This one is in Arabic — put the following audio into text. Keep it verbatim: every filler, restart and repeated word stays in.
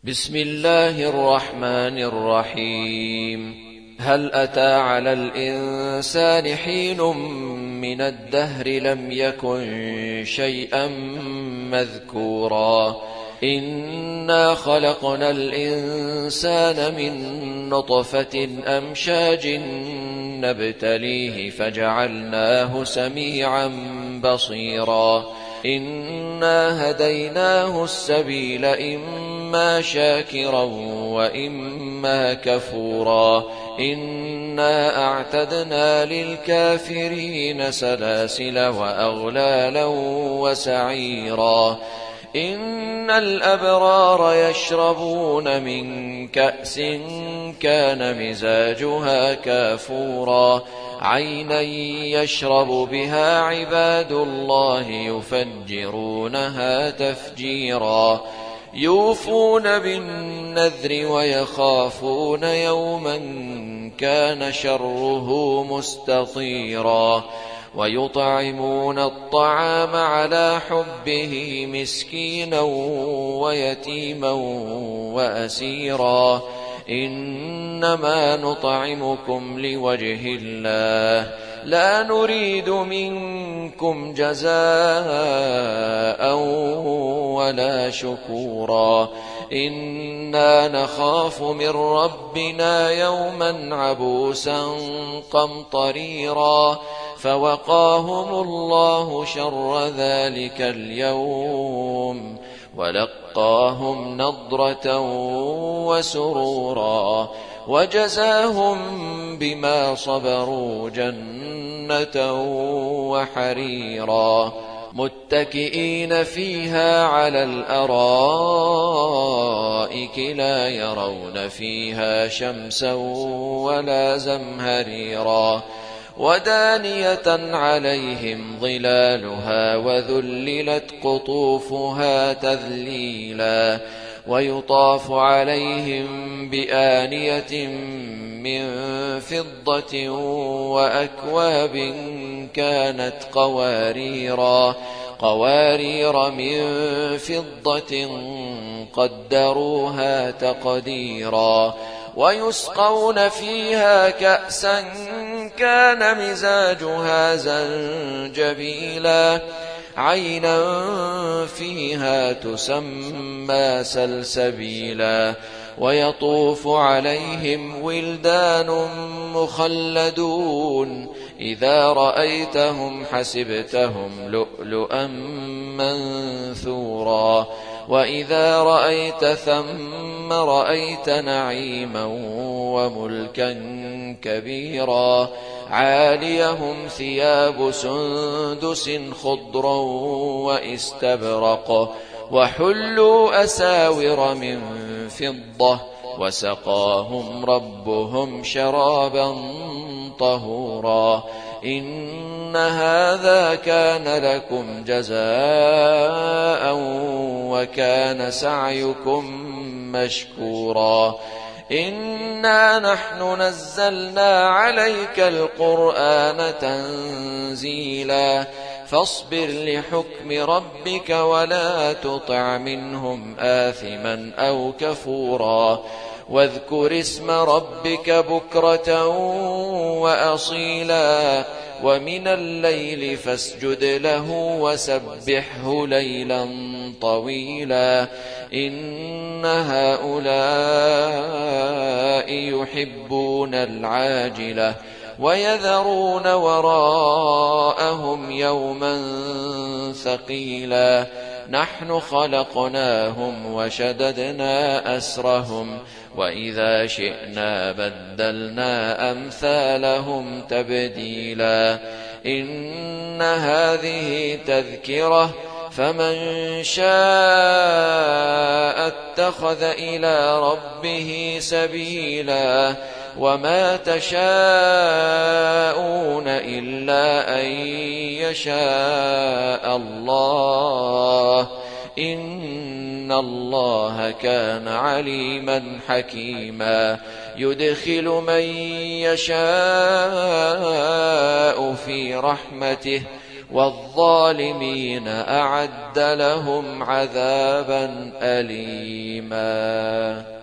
بسم الله الرحمن الرحيم. هل أتى على الإنسان حين من الدهر لم يكن شيئا مذكورا إنا خلقنا الإنسان من نطفة أمشاج نبتليه فجعلناه سميعا بصيرا إنا هديناه السبيل إما شاكرا وإما كفورا إنا أعتدنا للكافرين سلاسل وأغلالا وسعيرا إن الأبرار يشربون من كأس كان مزاجها كافورا عينا يشرب بها عباد الله يفجرونها تفجيرا يوفون بالنذر ويخافون يوما كان شره مستطيرا ويطعمون الطعام على حبه مسكينا ويتيما وأسيرا إنما نطعمكم لوجه الله لا نريد منكم جزاء ولا شكورا إنا نخاف من ربنا يوما عبوسا قمطريرا فوقاهم الله شر ذلك اليوم ولقاهم نضرة وسرورا وجزاهم بما صبروا جنة وحريرا متكئين فيها على الأرائك لا يرون فيها شمسا ولا زمهريرا ودانية عليهم ظلالها وذللت قطوفها تذليلا ويطاف عليهم بآنية من فضة وأكواب كانت قواريرا قوارير من فضة قدروها تقديرا ويسقون فيها كأسا كان مزاجها زنجبيلا عينا فيها تسمى سلسبيلا ويطوف عليهم ولدان مخلدون إذا رأيتهم حسبتهم لؤلؤا منثورا وإذا رأيت ثم رأيت نعيما وملكا كبيرا عاليهم ثياب سندس خضر واستبرق وحلوا أساور من فضة وسقاهم ربهم شرابا طهورا إن هذا كان لكم جزاء وكان سعيكم مشكورا إنا نحن نزلنا عليك القرآن تنزيلا فاصبر لحكم ربك ولا تطع منهم آثما أو كفورا واذكر اسم ربك بكرة وأصيلا ومن الليل فاسجد له وسبحه ليلا طويلا إن هؤلاء يحبون العاجلة ويذرون وراءهم يوما ثقيلا نحن خلقناهم وشددنا أسرهم وإذا شئنا بدلنا أمثالهم تبديلا إن هذه تذكرة فمن شاء اتخذ إلى ربه سبيلا وما تشاءون إلا أن يشاء الله إن الله كان عليما حكيما يدخل من يشاء في رحمته والظالمين أعد لهم عذابا أليما.